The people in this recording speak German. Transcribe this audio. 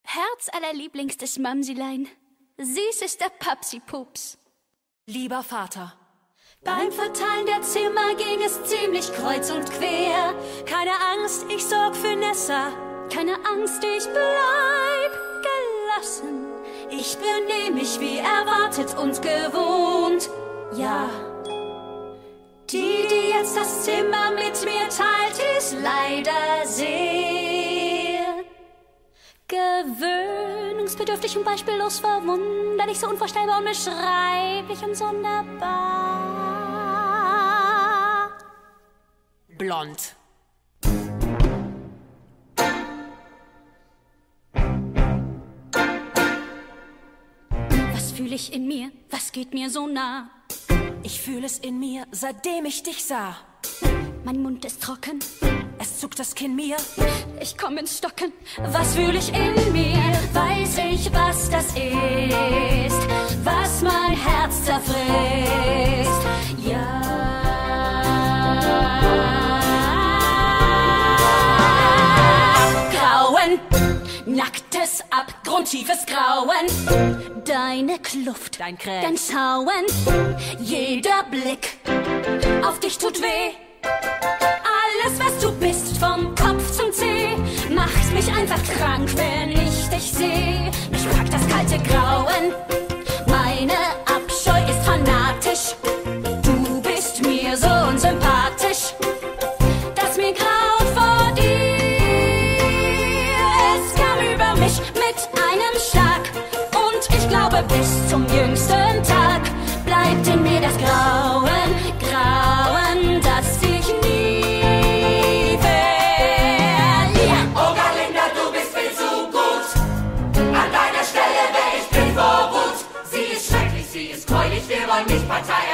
Herz allerlieblingstes Mamsilein, süßester Papsi-Pups. Lieber Vater, beim Verteilen der Zimmer ging es ziemlich kreuz und quer. keine Angst, ich sorg für Nessa. Keine Angst, ich bleib gelassen. Ich benehm mich wie erwartet und gewohnt. Ja, die jetzt das Zimmer mit mir teilt, ist leider sehr gewöhnungsbedürftig und beispiellos verwunderlich, so unvorstellbar, unbeschreiblich und sonderbar. Blond. Was fühle ich in mir? Was geht mir so nah? Ich fühle es in mir, seitdem ich dich sah. Mein Mund ist trocken, Es zuckt das Kinn mir. ich komm ins Stocken. Was fühle ich in mir? Weiß ich, was das ist, was mein Herz zerfrisst. Ja. Grauen, nacktes, abgrundtiefes Grauen. Deine Kluft, Dein Krähen. dein Schauen, jeder Blick auf dich tut weh. Alles, was du bist, vom Kopf zum Zeh, macht mich einfach krank, wenn ich dich seh. Mich packt das kalte Grauen, meine Abscheu ist fanatisch. Du bist mir so unsympathisch, dass mir graut vor dir. Es kam über mich mit einem Schlag und ich glaube, bis zum jüngsten Tag bleibt in mir das Grauen, Grauen, das ich nie verliere. Oh Galinda, du bist viel zu gut. An deiner Stelle wär ich blind vor Wut. Sie ist schrecklich, sie ist gräulich, wir wollen nicht Partei